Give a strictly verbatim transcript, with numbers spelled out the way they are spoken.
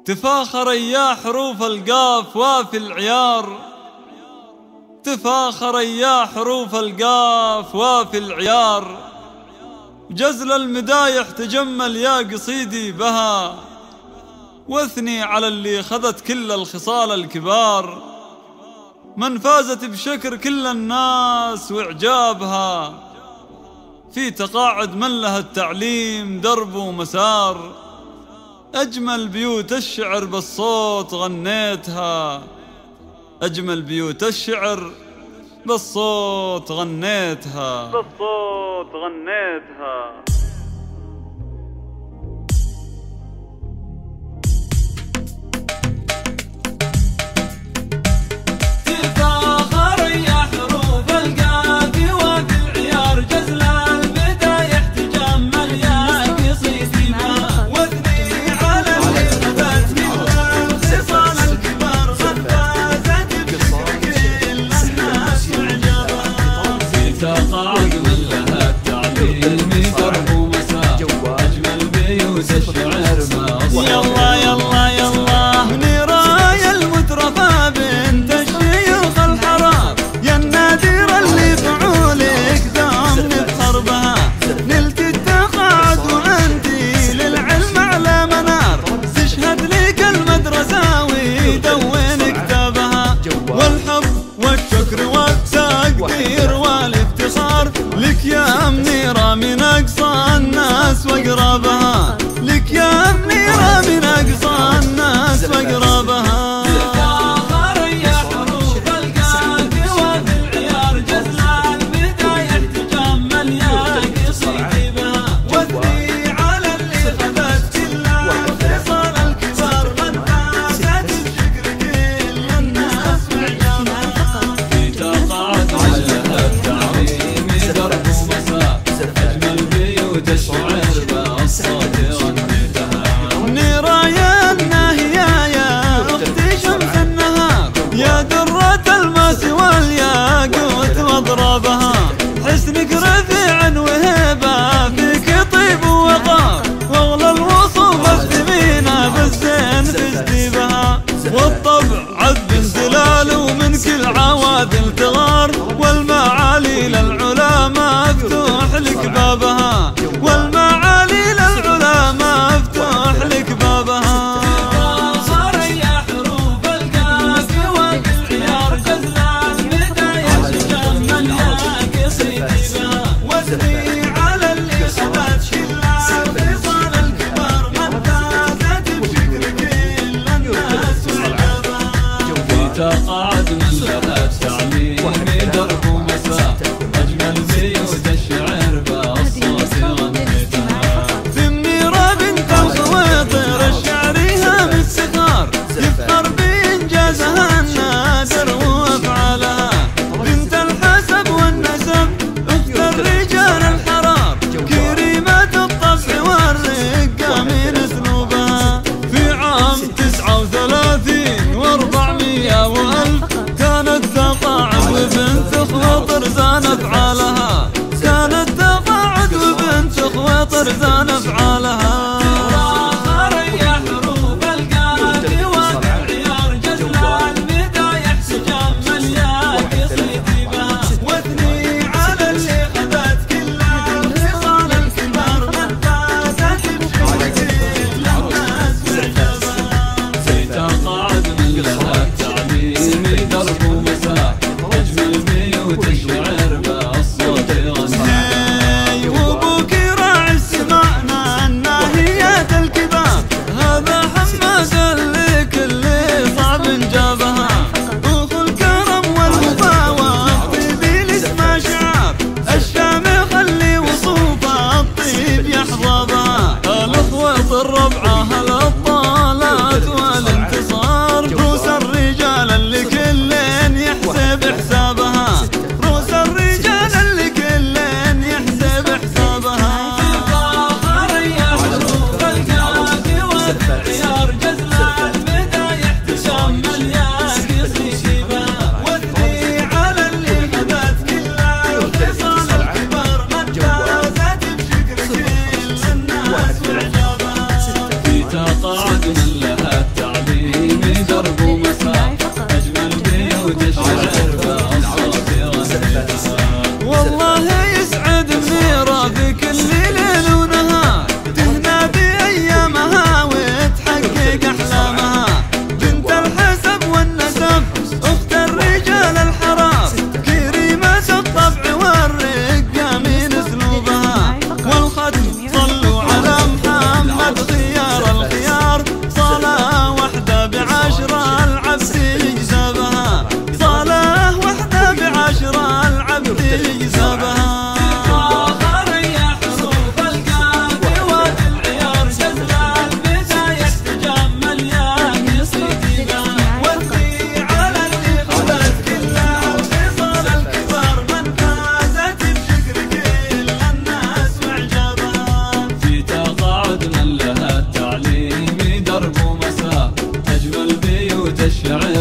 تفاخر يا حروف القاف وافي العيار، تفاخر يا حروف القاف وافي العيار، جزل المدايح تجمل يا قصيدي بها، واثني على اللي خذت كل الخصال الكبار، من فازت بشكر كل الناس واعجابها، في تقاعد من لها التعليم درب ومسار، أجمل بيوت الشعر بالصوت غنيتها، أجمل بيوت الشعر بالصوت غنيتها، بالصوت غنيتها. يلا يلا يلا نرايا المترفة بنت الشيوخ الحرام، يا النادر اللي فعولك دوم نفخر بها، نلت التقاعد وانتي للعلم على منار، تشهد لك المدرسة ويدون كتابها، والحب والشكر والتقدير والافتخار لك يا منيرة من أقصى الناس وأقربها، لك يا منيرة من أقصى الناس وأقربها. تفاخر يا حروف القاف وفي العيار، جزل البداية تجمل يا قصيدي بها، واثني على اللي خذت كل الخصال الكبار، من فازت بشكر كل الناس وعجبها، في تقاعد على التعليم درب ومساء، أجمل بيوت الشعر بالصوت يا درة الماس والياقوت واضربها، حسنك رفيع وهبة فيك طيب ووقار، واغلى الوصوف الثمينة بالزين فزتي بها، والطبع عذب زلال ومن كل عوادل تغار، والمعالي للعلا مفتوح لك بابها، والمعالي للعلا مفتوح لك بابها. تقاعد من لها التعليم درب ومساء، أجمل بيوت الشعر بالصوت غنيتها، في منيرة بنت الخويطر الشعريها بالسخار، يفخر بإنجازها النادر وأفعالها، بنت الحسب والنسب أخت الرجال الحرار، كريمة الطبع والرقة من أسلوبها، في عام تسعة وثلاثين وأربعمية وألف كانت تقاعد وبنت خواطر زان أفعالها، كانت تقاعد وبنت خواطر زان أفعالها. تفاخر يا حروف القاف وفي العيار، جزل البداية تجمل يا قصيدي بها، واثني على اللي خذت كل الخصال الكبار، من فازت بشكر كل الناس وعجبها، في تقاعد من لها التعليم درب ومساء، أجمل بيوت الشعر بالصوت غنيتها، وابوك راعي السماء الناهيات الكبار، هذا حماس لك اللي صعب جابها، اخو الكرم والوفا والطيب الاسم شعار، الشام خلي وصوفه الطيب يحظى، الاخوة الربعة هل الطالات والانتصار، روس الرجال اللي كلين يحسب حسابها، روس الرجال اللي كلين يحسب حسابها. تفاخر يا حروف القاف وفي العيار، جزل البداية تجمل يا قصيدي بها، واثني على اللي خذت كل الخصال الكبار، من فازت بشكر كل الناس وعجبها، في تقاعد من لها أجمل بيوت الشعر